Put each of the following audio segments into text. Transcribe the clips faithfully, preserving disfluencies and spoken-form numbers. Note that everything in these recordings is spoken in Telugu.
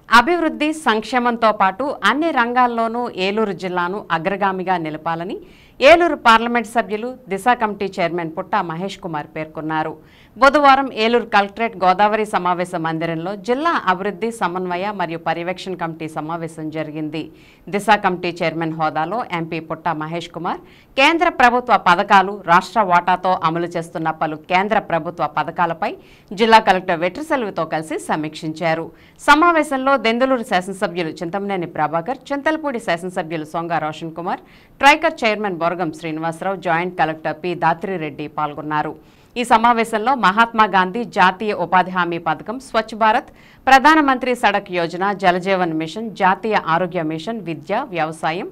అభివృద్ధి సంక్షేమంతో పాటు అన్ని రంగాల్లోనూ ఏలూరు జిల్లాను అగ్రగామిగా నిలపాలని ఏలూరు పార్లమెంట్ సభ్యులు దిశ కమిటీ చైర్మన్ పుట్ట మహేష్ కుమార్ పేర్కొన్నారు. బుధవారం ఏలూరు కలెక్టరేట్ గోదావరి సమావేశ మందిరంలో జిల్లా అభివృద్ధి సమన్వయ మరియు పర్యవేక్షణ కమిటీ సమావేశం జరిగింది. దిశ కమిటీ చైర్మన్ హోదాలో ఎంపీ పుట్ట మహేష్ కుమార్ కేంద్ర ప్రభుత్వ పథకాలు, రాష్ట్ర వాటాతో అమలు చేస్తున్న పలు కేంద్ర ప్రభుత్వ పథకాలపై జిల్లా కలెక్టర్ వెట్రిసెల్వితో కలిసి సమీక్షించారు. సమావేశంలో దెందులూరు శాసనసభ్యులు చింతమనేని ప్రభాకర్, చింతలపూడి శాసనసభ్యులు Songa Roshan Kumar, Tricor chairman Boragam Srinivasa Rao, joint collector P Dhatri Reddy పాల్గొన్నారు. ఈ సమావేశంలో మహాత్మా గాంధీ జాతీయ ఉపాధి హామీ పథకం, స్వచ్ఛ భారత్, ప్రధానమంత్రి సడక్ యోజన, జలజీవన్ మిషన్, జాతీయ ఆరోగ్య మిషన్, విద్య, వ్యవసాయం,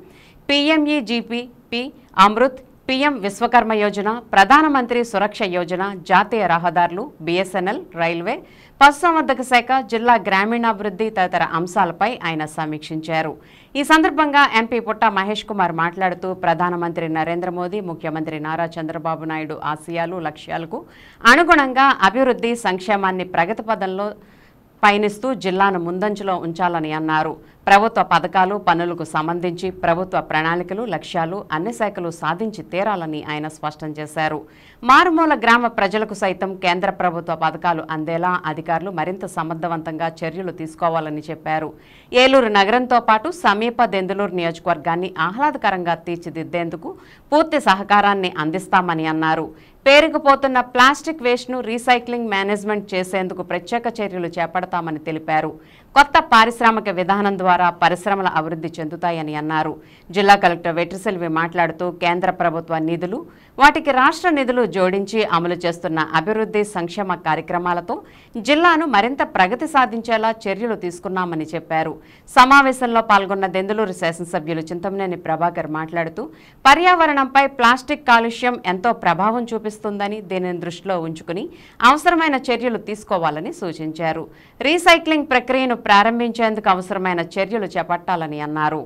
పీఎంఈజీపీ, అమృత్, పీఎం విశ్వకర్మ యోజన, ప్రధానమంత్రి సురక్ష యోజన, జాతీయ రహదారులు, బీఎస్ఎన్ఎల్, రైల్వే, పశుసంవర్ధక శాఖ, జిల్లా గ్రామీణాభివృద్ధి తదితర అంశాలపై ఆయన సమీక్షించారు. ఈ సందర్భంగా ఎంపీ పుట్ట మహేష్ కుమార్ మాట్లాడుతూ ప్రధానమంత్రి నరేంద్ర మోదీ, ముఖ్యమంత్రి నారా చంద్రబాబు నాయుడు ఆశయాలు, లక్ష్యాలకు అనుగుణంగా అభివృద్ధి సంక్షేమాన్ని ప్రగతి పథంలో పయనిస్తూ జిల్లాను ముందంజలో ఉంచాలని అన్నారు. ప్రభుత్వ పథకాలు, పనులకు సంబంధించి ప్రభుత్వ ప్రణాళికలు, లక్ష్యాలు అన్ని శాఖలు సాధించి తీరాలని ఆయన స్పష్టం చేశారు. మారుమూల గ్రామ ప్రజలకు సైతం కేంద్ర ప్రభుత్వ పథకాలు అందేలా అధికారులు మరింత సమర్థవంతంగా చర్యలు తీసుకోవాలని చెప్పారు. ఏలూరు నగరంతో పాటు సమీప దెందులూరు నియోజకవర్గాన్ని ఆహ్లాదకరంగా తీర్చిదిద్దేందుకు పూర్తి సహకారాన్ని అందిస్తామని అన్నారు. పేరుకుపోతున్న ప్లాస్టిక్ వేస్ట్ను రీసైక్లింగ్ మేనేజ్మెంట్ చేసేందుకు ప్రత్యేక చర్యలు చేపడతామని తెలిపారు. కొత్త పారిశ్రామిక విధానం ద్వారా పరిశ్రమల అభివృద్ధి చెందుతాయని అన్నారు. జిల్లా కలెక్టర్ వెట్రిసెల్వి మాట్లాడుతూ కేంద్ర ప్రభుత్వ నిధులు, వాటికి రాష్ట్ర నిధులు జోడించి అమలు చేస్తున్న అభివృద్ధి సంక్షేమ కార్యక్రమాలతో జిల్లాను మరింత ప్రగతి సాధించేలా చర్యలు తీసుకున్నామని చెప్పారు. సమావేశంలో పాల్గొన్న దెందులూరు శాసనసభ్యులు చింతమనేని ప్రభాకర్ మాట్లాడుతూ పర్యావరణంపై ప్లాస్టిక్ కాలుష్యం ఎంతో ప్రభావం చూపిస్తుందని, దీనిని దృష్టిలో ఉంచుకుని అవసరమైన చర్యలు తీసుకోవాలని సూచించారు. రీసైక్లింగ్ ప్రక్రియను ప్రారంభించేందుకు అవసరమైన చర్యలు చేపట్టాలని అన్నారు.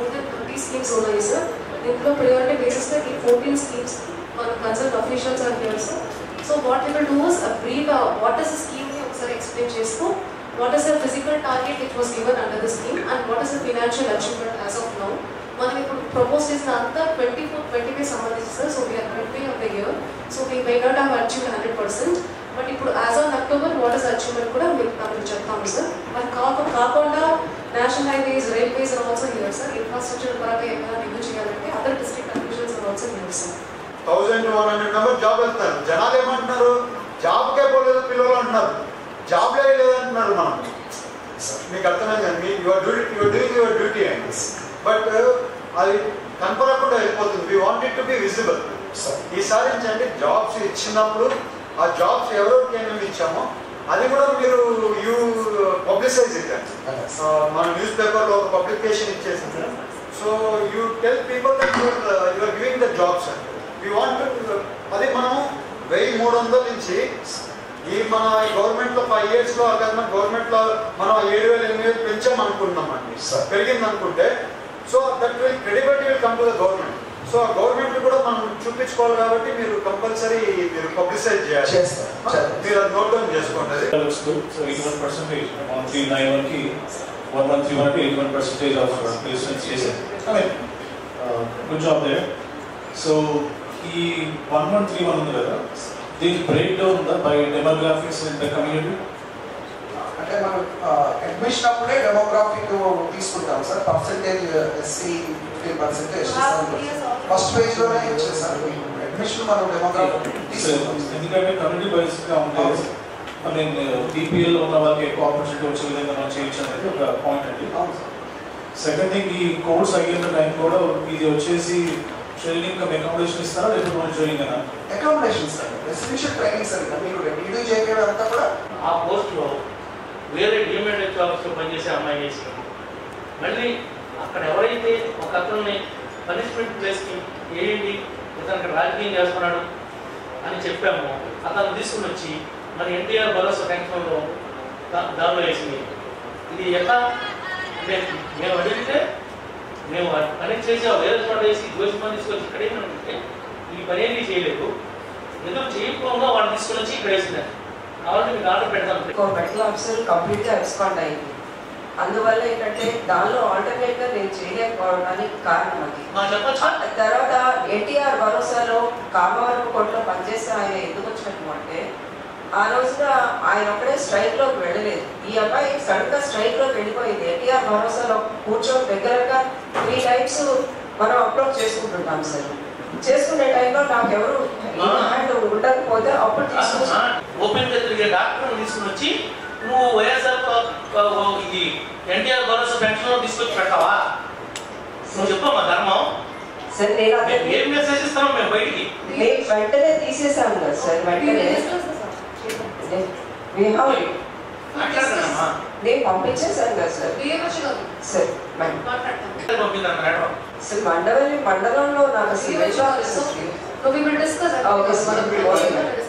What is the physical target which was given under the scheme and what is the financial achievement as of now? మనం ఇప్పుడు ప్రపోజ్ చేసిన అంతా ట్వంటీ ఫోర్ ట్వంటీ ఫైవ్ సంబంధించి sir. So we are twenty of the year, so we may not have achieve hundred percent. But ఇప్పుడు as on October what is achievement కూడా మీకు నాకు చెప్తాము సార్. మరి కాకుండా కాకుండా national highways, railways are also here sir. Infrastructure పరంగా ఏమైనా రివ్యూ చేయాలంటే other district officials are also here sir. Thousand one hundred member job వెళ్తారు. జనాలు ఏమంటున్నారు, జాబ్కే పోలేదు పిల్లలు అంటున్నారు, జాబ్లే లేదంటున్నారు. మనం మీకు అర్థమైంది కానీ your duty your doing your duty అండి. బట్ అది కనపడకుండా వెళ్ళిపోతుంది. We want it to be visible. ఈసారి ఏంటంటే జాబ్స్ ఇచ్చినప్పుడు ఆ జాబ్స్ ఎవరికి ఏమేమి ఇచ్చామో అది కూడా మీరు యూ పబ్లిసైజ్ ఇవ్వండి. మన న్యూస్ పేపర్లో ఒక పబ్లికేషన్ ఇచ్చేసింది. So you tell people that your your giving the jobs అండి. వీ వాంట్ అది మనం వెయ్యి మూడు వందల నుంచి ఈ మన గవర్నమెంట్లో ఫైవ్ ఇయర్స్లో గవర్నమెంట్లో మనం ఏడు వేల ఎనిమిది వేలు పెంచామనుకున్నామండి. పెరిగింది అనుకుంటే so that will credibility will come to the government. So ఆ గవర్నమెంట్ కూడా మనం చూపించుకోవాలి కాబట్టి మీరు కంపల్సరీ మీరు పబ్లిసైజ్ చేయాలి. మీరు అది నోట్ డౌన్ చేసుకోండి. సో ఈ వన్ వన్ త్రీ వన్ ఉంది కదా, దీని బ్రేక్ డౌన్ ఉందా by demographics in the community? అంటే మనం అడ్మిషన్ అప్పుడే డెమోగ్రాఫిక్ తీసుకుంటాం sir. Percentage SC fifteen percentage first page లోనే ఇచ్చేసారు. అడ్మిషన్ మనం డెమోగ్రాఫిక్ తీసుకుంటాం. ఎందుకంటే కమ్యూనిటీ బేస్డ్ గా ఉంటే నేను బీపీఎల్ ఉన్న వాళ్ళకి ఎక్కువ ఆపర్చునిటీ వచ్చే విధంగా మనం చేయొచ్చు అనేది ఒక పాయింట్ అండి. సెకండ్ థింగ్, ఈ కోర్స్ అయిన టైం కూడా ఇది వచ్చేసి ట్రైనింగ్ కమ్ అకామిడేషన్ ఇస్తారా లేకపోతే మన ట్రైనింగ్ అయినా? Accommodation sir, residential training sir. మీరు రెడీ చేయడం అంతా కూడా ఆ పోస్ట్లో వేరే డిమాండ్ జాబ్స్లో పనిచేసే అమ్మాయి చేసింది. మళ్ళీ అక్కడ ఎవరైతే ఒక అతన్ని పనిష్మెంట్ ప్లేస్కి వేయండి, ఇతనికి రాజకీయం చేస్తున్నాడు అని చెప్పామో అతను తీసుకుని వచ్చి మన ఎన్టీఆర్ భరోసా పెన్షన్లో దానిలో వేసింది. ఇది ఎలా అంటే మేము అడిగితే మేము కనెక్ట్ చేసాం, వేరే చోట వేసి దోషం తీసుకొచ్చి ఇక్కడ ఏమంటే ఈ పని ఏమీ చేయలేదు, ఎందుకు చేయకపోగా వాళ్ళు తీసుకుని వచ్చి ఇక్కడ వేసినారు. కాబట్టి మీకు ఆర్డర్ పెడతాం. మెడికల్ ఆఫీసర్ కంప్లీట్గా ఎక్స్పాండ్ అయింది. అందువల్ల ఏంటంటే దానిలో ఆల్టర్నేట్గా నేను చేయలేకపోవడానికి కారణం అది. మా చెప్పొచ్చు. తర్వాత ఎన్టీఆర్ భరోసాలో కామవరం కోర్టులో పనిచేస్తే ఆయన ఎందుకు వచ్చినట్టు అంటే ఆ రోజున ఆయన ఒక్కడే స్ట్రైక్లోకి వెళ్ళలేదు. ఈ అబ్బాయి సడన్గా స్ట్రైక్లోకి వెళ్ళిపోయింది. ఎన్టీఆర్ భరోసాలో కూర్చొని దగ్గరగా త్రీ టైమ్స్ మనం అప్రోచ్ చేసుకుంటుంటాం సార్. చేసుకునే టైంలో నాకు ఎవరు హ్యాండ్ ఉండకపోతే అప్పుడు తీసుకొచ్చి ఓపెన్ గా తిరిగే డాక్టర్ తీసుకుని వచ్చి నువ్వు వైఎస్ఆర్ ఇది ఎన్టీఆర్ భరోసా పెన్షన్ లో తీసుకొచ్చి పెట్టావా? నువ్వు చెప్పమ్మా ధర్మం. సార్ నేను ఏం మెసేజ్ ఇస్తాం మేము బయటికి? మేము వెంటనే తీసేసాం కదా సార్. వెంటనే నేను పంపించేసాను కదా సార్. సార్ సార్ మండవల్లి మండలంలో నాకు We will discuss. Okay,